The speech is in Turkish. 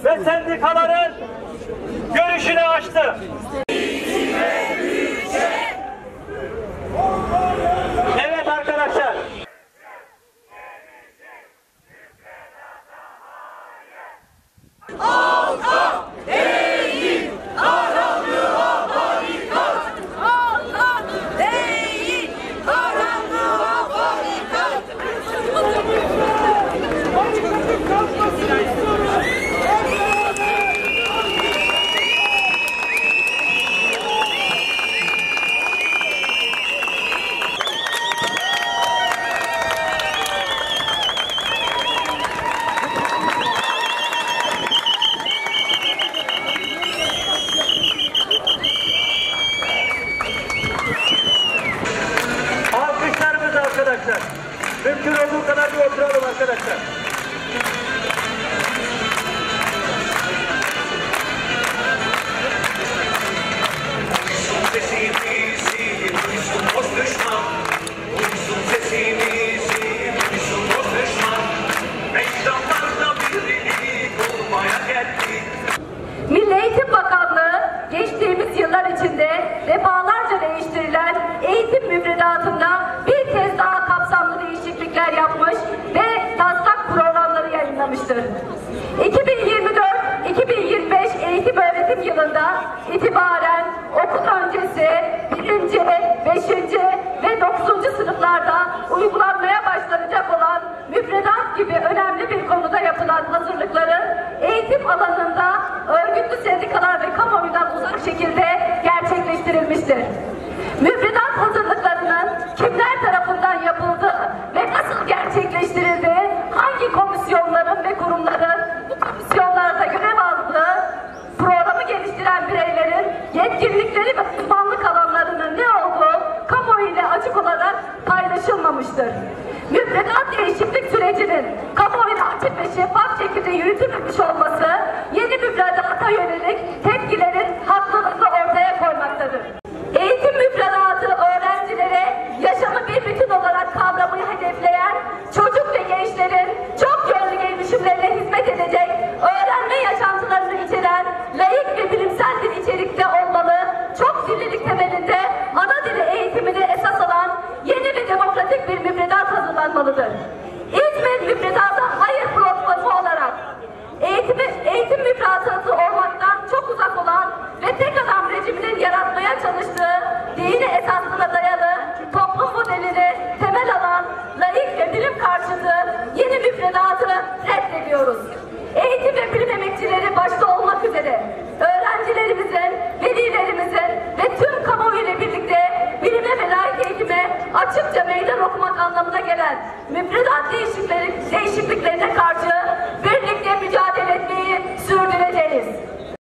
ve sendikaların görüşünü açtı. Evet arkadaşlar. Halka değil, karanlığa barikat. Halka değil, karanlığa barikat. Alkışlarımız arkadaşlar. Mümkün olduğu kadar bir oturalım arkadaşlar. Sesimizi duysun boş düşman, duysun sesimizi duysun boş düşman. Meydanlarda birlik olmaya geldik. Milli Eğitim Bakanlığı geçtiğimiz yıllar içinde defalarca değiştirilen eğitim müfredatında bir kez daha kapsamlı değişiklikler yapmış ve taslak programları yayınlamıştır. 2024-2025 eğitim öğretim yılında itibaren okul öncesi 1. 5. ve 9. sınıflarda uygulanmaya başlanacak olan müfredat gibi önemli bir konuda yapılan hazırlıkların eğitim alanında örgütlü sendikalar ve kamuoyundan uzak şekilde gerçekleştirilmiştir. Müfredat hazırlıklarının kimler tarafından yapıldığı ve nasıl gerçekleştirildiği, hangi komisyonların ve kurumların bu komisyonlarda görev aldığı, programı geliştiren bireylerin yetkinlikleri ve uzmanlık alanlarının ne olduğu kamuoyu ile açık olarak paylaşılmamıştır. Müfredat değişiklik sürecinin kamuoyuna açık ve şeffaf şekilde yürütülmüş olması yeni müfredata yönelik tepkilerin haklılığını ortaya koymaktadır. Eğitim müfredatı öğrencilere yaşamı bir bütün olarak kavramayı hedefleyen çocuk ve gençlerin çok yönlü gelişimlerine hizmet edecek öğrenme yaşantılarını içeren laik ve bilimsel dil içerikte olmalı, çok dillilik temelinde ana dili eğitimini esas alan yeni ve demokratik bir müfredat hazırlanmalıdır. İzmir müfredata hayır platformu olarak eğitim müfredatı olmaktan çok uzak olan ve tek adam rejiminin yaratmaya çalıştığı dini esas